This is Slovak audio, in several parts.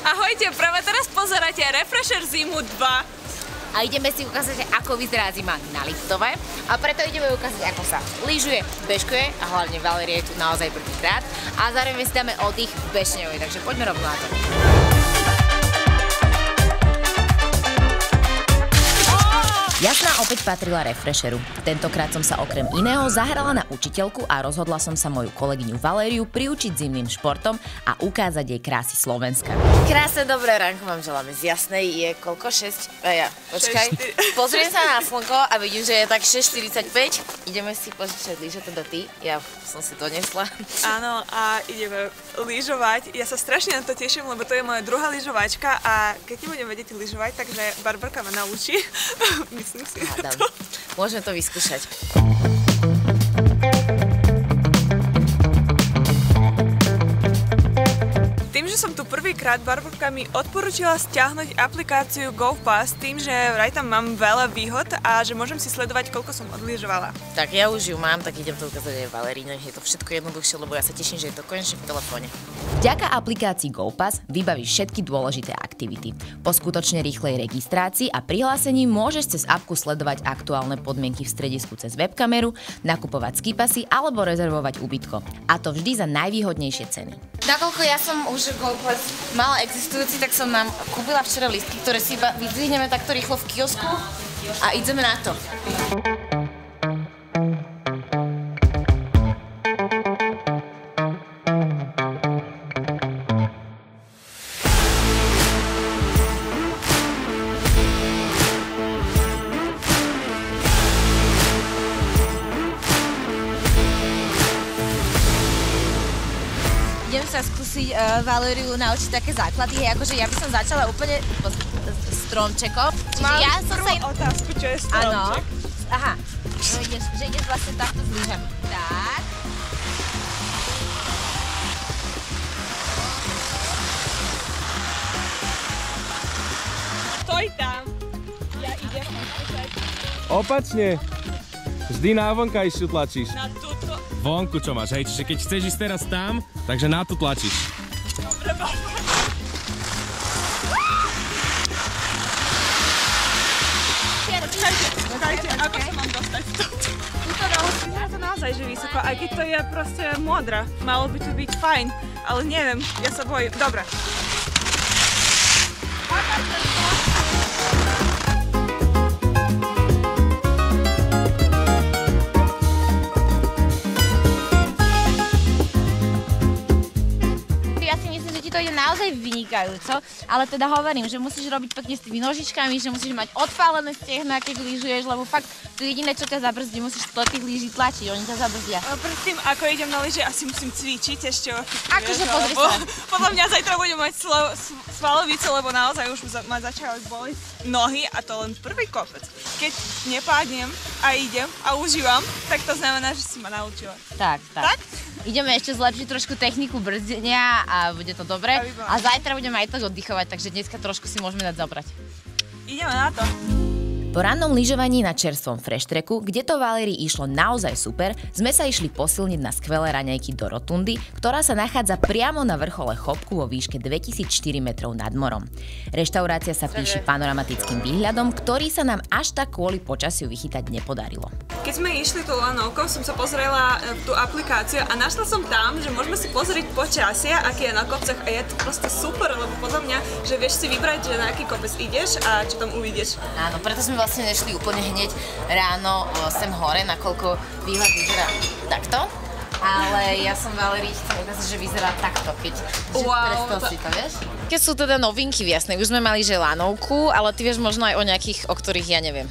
Ahojte, práve teraz pozeráte Refresher Zimu 2. A ideme si ukázať, ako vyzerá zima na Liptove. A preto ideme ukázať, ako sa lyžuje, bežkuje a hlavne Valéria je tu naozaj prvýkrát. A zároveň si dáme oddych v Bešňovej, takže poďme rovno na to. Jasná opäť patrila Refresheru. Tentokrát som sa okrem iného zahrala na učiteľku a rozhodla som sa moju kolegyňu Valériu priučiť zimným športom a ukázať jej krásy Slovenska. Krásne dobré ránko vám želáme. Z Jasnej je koľko? 6? Počkaj. Pozriem sa na slnko a vidím, že je tak 6:45. Ideme si požičať lyže, teda ty. Ja som si donesla. Áno, a ideme lyžovať. Ja sa strašne na to teším, lebo to je moja druhá lyžovačka a keď nebudem vedieť lyžovať, takže Barborka ma naučí. Myslím si to. Môžeme to vyskúšať. Tým, že som tu prvýkrát, Barborka mi odporúčila stiahnuť aplikáciu GoPass tým, že vraj tam mám veľa výhod a že môžem si sledovať, koľko som odlyžovala. Tak ja už ju mám, tak idem to ukázať aj Valérii, je to všetko jednoduchšie, lebo ja sa teším, že je to konečne v telefóne. Vďaka aplikácii GoPass vybavíš všetky dôležité aktivity. Po skutočne rýchlej registrácii a prihlásení môžeš cez apku sledovať aktuálne podmienky v stredisku cez webkameru, nakupovať skipasy alebo rezervovať ubytko. A to vždy za najvýhodnejšie ceny. Nakoľko ja som už GoPass mala existujúci, tak som nám kúpila včera lístky, ktoré si iba vyzdvihneme takto rýchlo v kiosku a ideme na to. Idem sa skúsiť Valériu naučiť také základy, akože ja by som začala úplne stromčekom. Čiže ja som sa... otázku, čo je stromček. Aha, že ideš vlastne takto s lyžami. Tak. Stoj tam. Ja idem. Opačne. Vždy na vonkajšiu tlačíš. Na túto. Vonku čo máš, hej, čiže keď chceš ísť teraz tam, takže na to tlačíš. Dobre, Počkajte, ako sa mám dostať z toho? Je to naozaj že vysoko, aj keď to je proste modrá. Malo by to byť fajn, ale neviem, ja sa bojím. Dobre. To ide naozaj vynikajúco, ale teda hovorím, že musíš robiť pekne s tými nožičkami, že musíš mať odpálené stehná, keď lyžuješ, lebo fakt to jediné, čo ťa zabrzdí, musíš do tých lyží tlačiť, oni ťa zabrzdia. Predtým, ako idem na lyže, asi musím cvičiť ešte. Akože pozri sa. Podľa mňa zajtra budem mať svalovice, lebo naozaj už ma začali boliť nohy a to len prvý kopec. Keď nepádnem a idem a užívam, tak to znamená, že si ma naučila. Tak? Ideme ešte zlepšiť trošku techniku brzdenia a bude to dobre. A zajtra budeme aj tak oddychovať, takže dneska trošku si môžeme dať zobrať. Ideme na to. Po rannom lyžovaní na čerstvom fresh tracku, kde to Valérii išlo naozaj super, sme sa išli posilniť na skvelé raňajky do Rotundy, ktorá sa nachádza priamo na vrchole Chopku vo výške 2004 metrov nad morom. Reštaurácia sa píši panoramatickým výhľadom, ktorý sa nám až tak kvôli počasiu vychytať nepodarilo. Keď sme išli tú lanovkou, som sa pozrela tú aplikáciu a našla som tam, že môžeme si pozrieť počasie, aké je na kopcoch a je to proste super, lebo podľa mňa, že vieš si vybrať, že na aký kopec ideš a čo tam uvidíš. Áno, preto sme vlastne nešli úplne hneď ráno sem hore, nakoľko výhľad vyzerá takto. Ale ja som Valérii chcem ukázať, že vyzerá takto, keď predstav si to, vieš? Keď sú teda novinky v Jasnej, už sme mali že lanovku, ale ty vieš možno aj o nejakých, o ktorých ja neviem.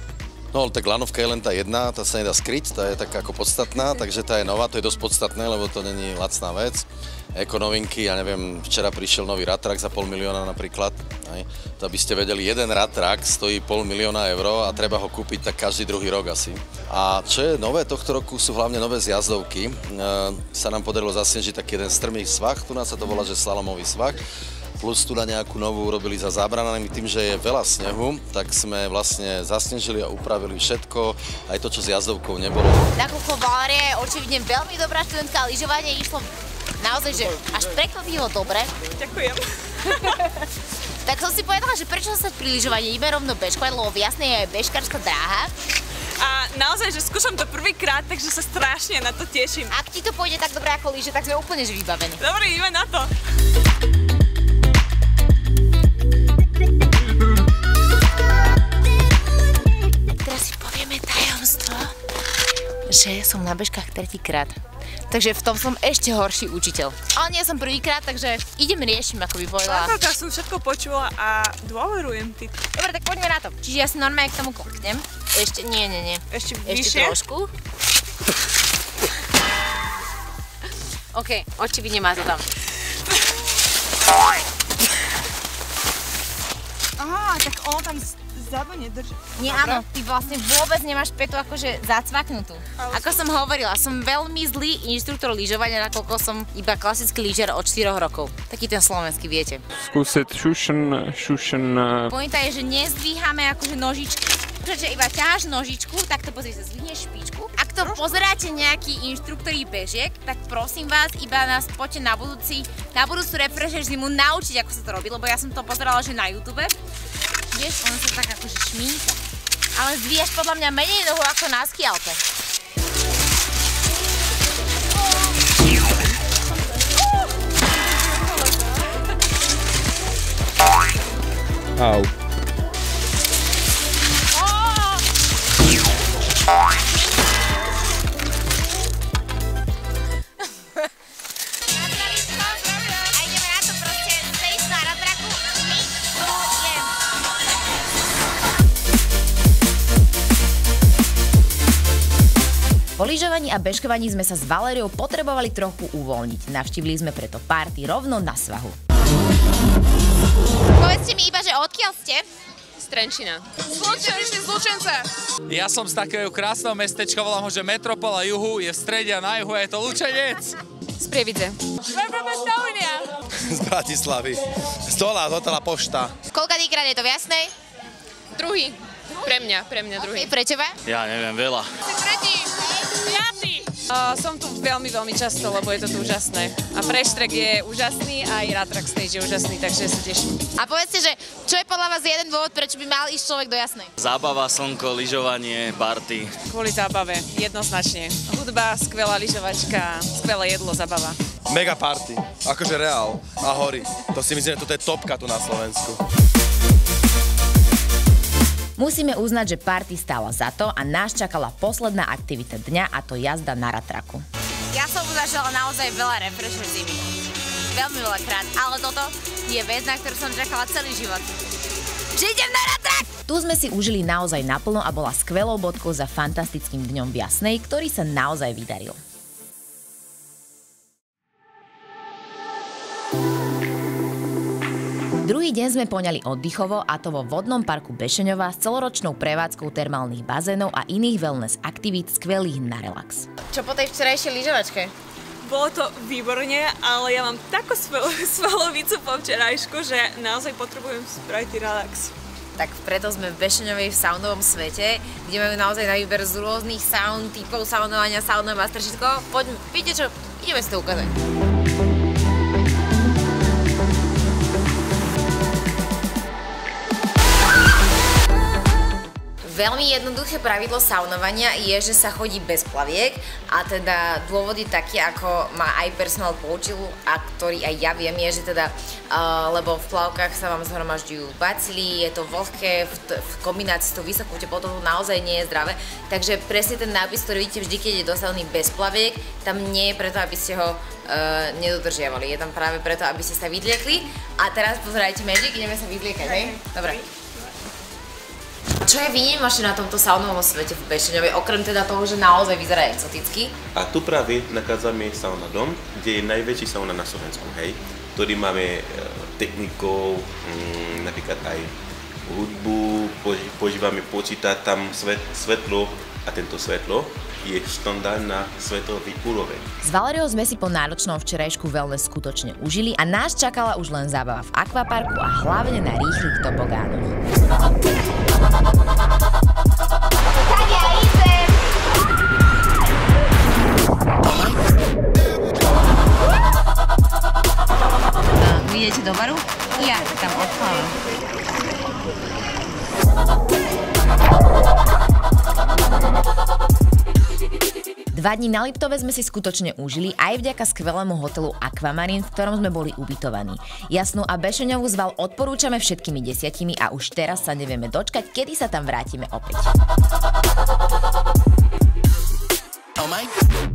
No, tak lanovka je len tá jedna, tá sa nedá skryť, tá je taká ako podstatná, takže tá je nová, to je dosť podstatné, lebo to není lacná vec. Ekonovinky, ja neviem, včera prišiel nový ratrak za 500 000 napríklad. To aby ste vedeli, jeden ratrak stojí 500 000 eur a treba ho kúpiť tak každý druhý rok asi. A čo je nové tohto roku, sú hlavne nové zjazdovky. Sa nám podarilo zasnežiť taký jeden strmý svah, tu nás sa to volá, že slalomový svah. Plus tu na nejakú novú urobili za zábranami, tým, že je veľa snehu, tak sme vlastne zasnežili a upravili všetko, aj to, čo s jazdovkou nebolo. Nakoľko Valéria je očividne veľmi dobrá študentka, lyžovanie išlo naozaj, že až prekvapivo dobre. Ďakujem. Tak som si povedala, že prečo sa pri lyžovaní ideme rovno bežkovať, lebo v Jasnej je aj bežkárska dráha. A naozaj, že skúšam to prvýkrát, takže sa strašne na to teším. Ak ti to pôjde tak dobre ako lyže, tak sme úplne že vybavení. Dobre, ideme na to. Teraz si povieme tajomstvo, že som na bežkách tretíkrát. Takže v tom som ešte horší učiteľ. Ale nie som prvýkrát, takže riešim, ako by povedala. Lákavka, som všetko počula a dôverujem ti. Dobre, tak poďme na to. Čiže ja si normálne k tomu klaknem. Ešte, nie. Ešte vyššie? Trošku. OK, očividne má to tam. Aha, tak ono tam zadu nedrží. Nie, áno, ty vlastne vôbec nemáš petu akože zacvaknutú. Ako som hovorila, som veľmi zlý inštruktor lyžovania, nakoľko som iba klasický lyžiar od 4 rokov. Taký ten slovenský, viete. Skúsiť šušen. Pointa je, že nezdvíhame akože nožičky. Pretože iba ťaháš nožičku, tak to pozriete, zdvihneš špičku. Ak to pozeráte nejaký inštruktori bežiek, tak prosím vás, iba nás poďte na budúcu refresher zimu naučiť, ako sa to robí, lebo ja som to pozerala, že na YouTube. Vieš, on sa tak akože šmínka. Ale zdvíjaš podľa mňa menej nohu ako na skialpe. Au. Po lyžovaní a bežkovaní sme sa s Valériou potrebovali trochu uvoľniť. Navštívili sme preto party rovno na svahu. Povedzte mi iba, že odkiaľ ste? Z Trenčína. Z Lučenca. Ja som z takého krásneho mestečka, volám ho, že Metropola juhu, je v strede a na juhu a je to Lučenec. Z Prievidze. Z Bratislavy. Z dola, z hotela Pošta. Koľkatýkrát je to v Jasnej? Druhý. Pre mňa druhý. Pre teba? Ja neviem, veľa. Som tu veľmi často, lebo je to tu úžasné. A Preštrek je úžasný a aj Ratrack Stage je úžasný, takže sa teším. A povedzte, že čo je podľa vás jeden dôvod, prečo by mal ísť človek do Jasnej? Zábava, slnko, lyžovanie, party. Kvôli zábave, jednoznačne. Hudba, skvelá lyžovačka, skvelé jedlo, zábava. Mega party. Akože reál. A hory. To si myslím, že toto je topka tu na Slovensku. Musíme uznať, že party stála za to a nás čakala posledná aktivita dňa, a to jazda na ratraku. Ja som zažila naozaj veľa refresher zimy. Veľmi veľakrát, ale toto je vec, na ktorú som čakala celý život. Že idem na ratrak! Tu sme si užili naozaj naplno a bola skvelou bodkou za fantastickým dňom v Jasnej, ktorý sa naozaj vydaril. Druhý deň sme poňali oddychovo, a to vo vodnom parku Bešeňová s celoročnou prevádzkou termálnych bazénov a iných wellness aktivít skvelých na relax. Čo po tej včerajšej lyžovačke? Bolo to výborne, ale ja mám takú svalovicu po včerajšku, že naozaj potrebujem spraviť relax. Tak preto sme v Bešeňovej v saunovom svete, kde majú naozaj na výber z rôznych saun, typov saunovania, sauna, master, všetko. Poďme, viete čo, ideme si to ukázať. Veľmi jednoduché pravidlo saunovania je, že sa chodí bez plaviek, a teda dôvod je taký, ako ma aj personál poučil, a ktorý aj ja viem, je, že teda, lebo v plavkách sa vám zhromažďujú bacily, je to vlhké, v kombinácii s tou vysokou teplotou naozaj nie je zdravé, takže presne ten nápis, ktorý vidíte vždy, keď je dosavený bez plaviek, tam nie je preto, aby ste ho nedodržiavali, je tam práve preto, aby ste sa vyvliekli. A teraz pozerajte Magic, ideme sa vyvliekať, hej? Dobre. Čo je výnimočné na tomto saunovom svete v Bešeňovej, okrem teda toho, že naozaj vyzerá exoticky? A tu práve nachádzame Sauna Dom, kde je najväčší sauna na Slovensku, hej? Ktorý máme technikou, napríklad aj hudbu, používame počítať tam svetlo, a tento svetlo je štandard na svetový úroveň. S Valériou sme si po náročnom včerajšku wellness skutočne užili a nás čakala už len zábava v akvaparku a hlavne na rýchlych tobogánoch. Vy idete do baru? Ja tam odpávam. 2 dní na Liptove sme si skutočne užili aj vďaka skvelému hotelu Aquamarine, v ktorom sme boli ubytovaní. Jasnú a Bešeňovú zval odporúčame všetkými 10 a už teraz sa nevieme dočkať, kedy sa tam vrátime opäť. Oh my